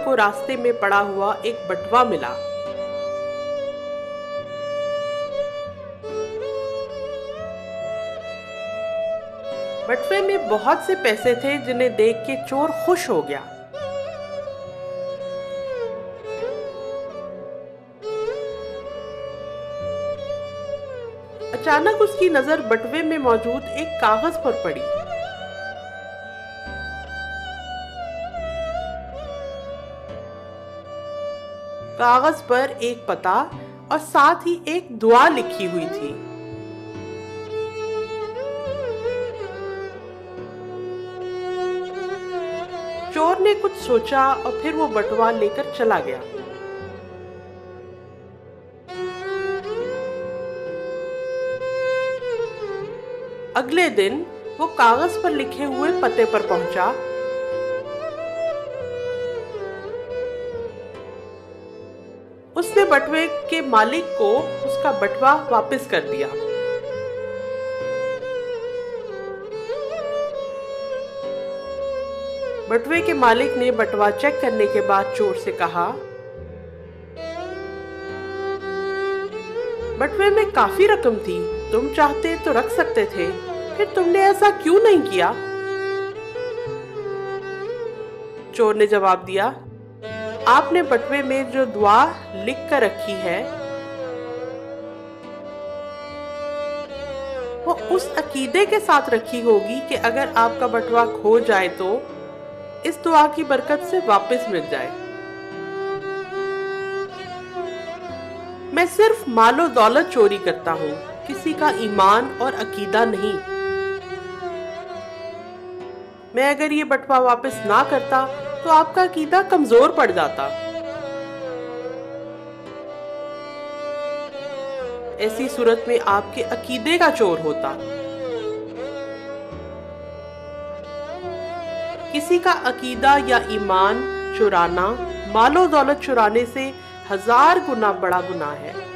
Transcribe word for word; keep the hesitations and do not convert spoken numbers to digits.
को रास्ते में पड़ा हुआ एक बटुआ मिला। बटुए में बहुत से पैसे थे जिन्हें देख के चोर खुश हो गया। अचानक उसकी नजर बटुए में मौजूद एक कागज पर पड़ी। कागज पर एक पता और साथ ही एक दुआ लिखी हुई थी। चोर ने कुछ सोचा और फिर वो बटुआ लेकर चला गया। अगले दिन वो कागज पर लिखे हुए पते पर पहुंचा। उसने बटुए के मालिक को उसका बटुआ वापस कर दिया। बटुए के मालिक ने बटुआ चेक करने के बाद चोर से कहा, बटुए में काफी रकम थी, तुम चाहते तो रख सकते थे, फिर तुमने ऐसा क्यों नहीं किया? चोर ने जवाब दिया, आपने बटुए में जो दुआ लिख कर रखी है वो उस अकीदे के साथ रखी होगी कि अगर आपका बटुआ खो जाए तो इस दुआ की बरकत से वापस मिल जाए। मैं सिर्फ मालो दौलत चोरी करता हूँ, किसी का ईमान और अकीदा नहीं। मैं अगर ये बटुआ वापस ना करता तो आपका अकीदा कमजोर पड़ जाता। ऐसी सूरत में आपके अकीदे का चोर होता। किसी का अकीदा या ईमान चुराना मालो दौलत चुराने से हजार गुना बड़ा गुनाह है।